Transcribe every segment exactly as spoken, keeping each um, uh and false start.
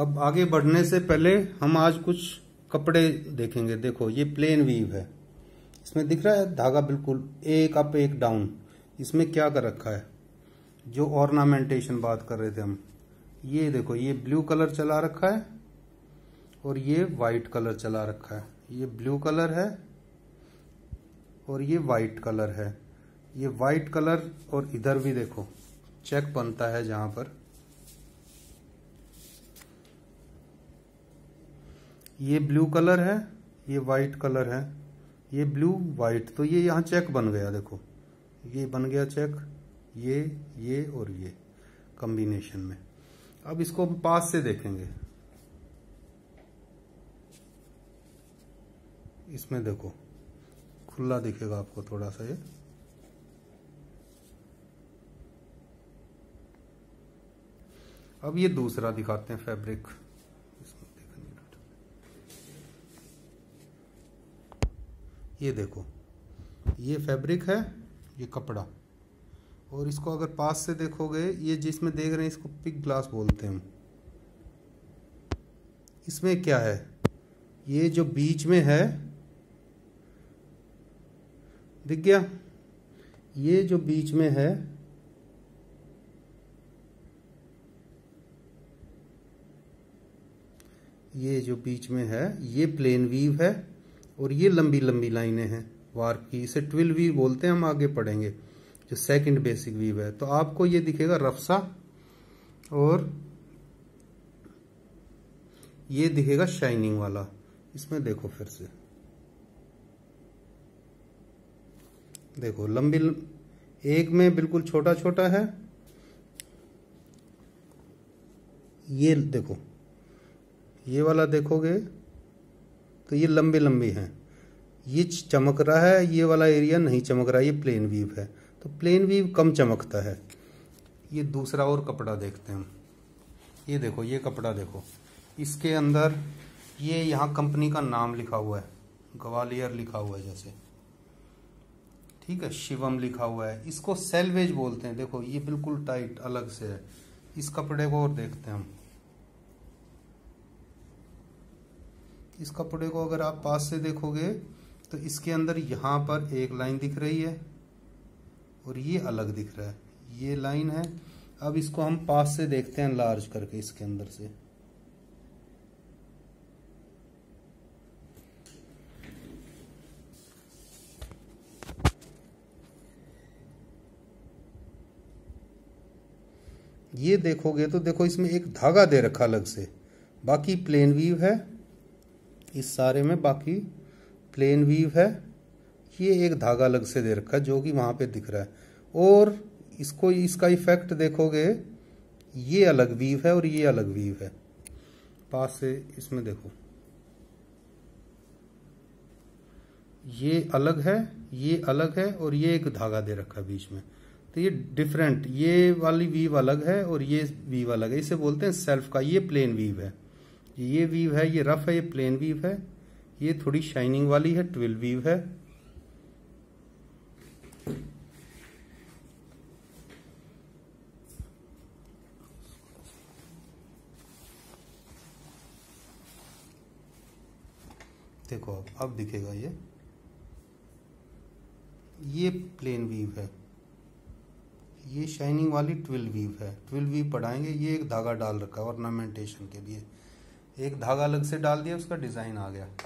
अब आगे बढ़ने से पहले हम आज कुछ कपड़े देखेंगे। देखो ये प्लेन वीव है, इसमें दिख रहा है धागा बिल्कुल एक अप एक डाउन। इसमें क्या कर रखा है, जो ऑर्नामेंटेशन बात कर रहे थे हम, ये देखो ये ब्लू कलर चला रखा है और ये वाइट कलर चला रखा है। ये ब्लू कलर है और ये वाइट कलर है। ये वाइट कलर और इधर भी देखो चेक बनता है, जहां पर ये ब्लू कलर है, ये वाइट कलर है, ये ब्लू वाइट, तो ये यहां चेक बन गया। देखो ये बन गया चेक, ये ये और ये कॉम्बिनेशन में। अब इसको हम पास से देखेंगे। इसमें देखो खुला दिखेगा आपको थोड़ा सा ये। अब ये दूसरा दिखाते हैं फैब्रिक। ये देखो ये फैब्रिक है, ये कपड़ा, और इसको अगर पास से देखोगे, ये जिसमें देख रहे हैं इसको पिक ग्लास बोलते हैं हम। इसमें क्या है, ये जो बीच में है दिख गया, ये जो बीच में है ये जो बीच में है ये प्लेन वीव है और ये लंबी लंबी लाइनें हैं वार्प की। इसे ट्विल वीव बोलते हैं, हम आगे पढ़ेंगे। जो सेकंड बेसिक वीव है, तो आपको ये दिखेगा रफसा और ये दिखेगा शाइनिंग वाला। इसमें देखो फिर से देखो लंबी, एक में बिल्कुल छोटा छोटा है, ये देखो ये वाला देखोगे तो ये लंबे लंबे हैं, ये चमक रहा है, ये वाला एरिया नहीं चमक रहा है, ये प्लेन वीव है। तो प्लेन वीव कम चमकता है। ये दूसरा और कपड़ा देखते हैं हम। ये देखो ये कपड़ा देखो, इसके अंदर ये यहाँ कंपनी का नाम लिखा हुआ है, ग्वालियर लिखा हुआ है जैसे, ठीक है, शिवम लिखा हुआ है। इसको सेल्वेज बोलते हैं। देखो ये बिल्कुल टाइट अलग से है। इस कपड़े को और देखते हैं हम। इस कपड़े को अगर आप पास से देखोगे तो इसके अंदर यहाँ पर एक लाइन दिख रही है और ये अलग दिख रहा है, ये लाइन है। अब इसको हम पास से देखते हैं लार्ज करके इसके अंदर से। ये देखोगे तो देखो इसमें एक धागा दे रखा अलग से, बाकी प्लेन वीव है। इस सारे में बाकी प्लेन वीव है। ये एक धागा अलग से दे रखा है जो कि वहां पे दिख रहा है। और इसको इसका इफेक्ट देखोगे, ये अलग वीव है और ये अलग वीव है। पास से इसमें देखो ये अलग है, ये अलग है और ये एक धागा दे रखा है बीच में। तो ये डिफरेंट, ये वाली वीव अलग है और ये वीव अलग है। इसे बोलते हैं सेल्फ का। ये प्लेन वीव है, ये वीव है, ये रफ है, ये प्लेन वीव है। ये थोड़ी शाइनिंग वाली है, ट्विल वीव है। देखो अब अब दिखेगा ये ये प्लेन वीव है, ये शाइनिंग वाली ट्विल वीव है। ट्विल वीव पढ़ाएंगे। ये एक धागा डाल रखा है ऑर्नामेंटेशन के लिए, एक धागा अलग से डाल दिया, उसका डिजाइन आ गया।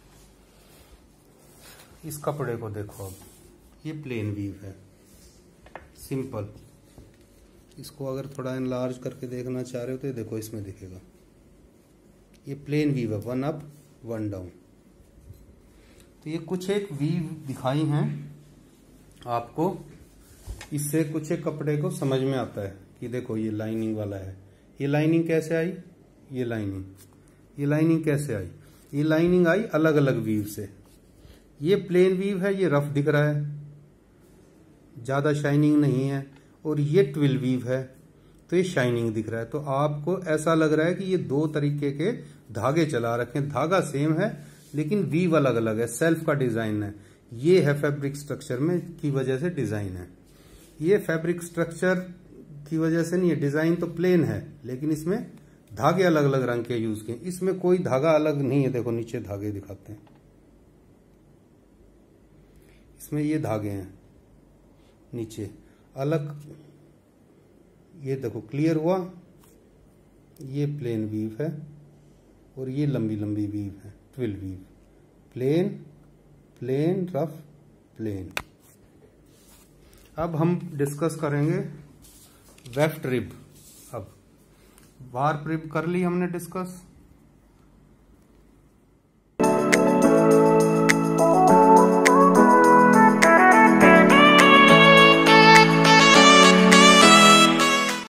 इस कपड़े को देखो अब, ये प्लेन वीव है सिंपल। इसको अगर थोड़ा एनलार्ज करके देखना चाह रहे हो तो ये देखो इसमें दिखेगा, ये प्लेन वीव है, वन अप वन डाउन। तो ये कुछ एक वीव दिखाई हैं आपको, इससे कुछ एक कपड़े को समझ में आता है कि देखो ये लाइनिंग वाला है। ये लाइनिंग कैसे आई, ये लाइनिंग ये लाइनिंग कैसे आई, ये लाइनिंग आई अलग अलग वीव से। ये प्लेन वीव है, ये रफ दिख रहा है, ज्यादा शाइनिंग नहीं है। और ये ट्विल वीव है तो ये शाइनिंग दिख रहा है। तो आपको ऐसा लग रहा है कि ये दो तरीके के धागे चला रखे हैं। धागा सेम है लेकिन वीव अलग अलग है, सेल्फ का डिजाइन है। ये है फैब्रिक स्ट्रक्चर में की वजह से डिजाइन है। ये फैब्रिक स्ट्रक्चर की वजह से नहीं है, डिजाइन तो प्लेन है लेकिन इसमें धागे अलग अलग रंग के यूज किए, इसमें कोई धागा अलग नहीं है। देखो नीचे धागे दिखाते हैं, इसमें ये धागे हैं नीचे अलग। ये देखो क्लियर हुआ, ये प्लेन वीव है और ये लंबी लंबी वीव है, twill weave. Plain plain rough plain. अब हम डिस्कस करेंगे वेफ्ट रिब। अब वार्प रिब कर ली हमने डिस्कस।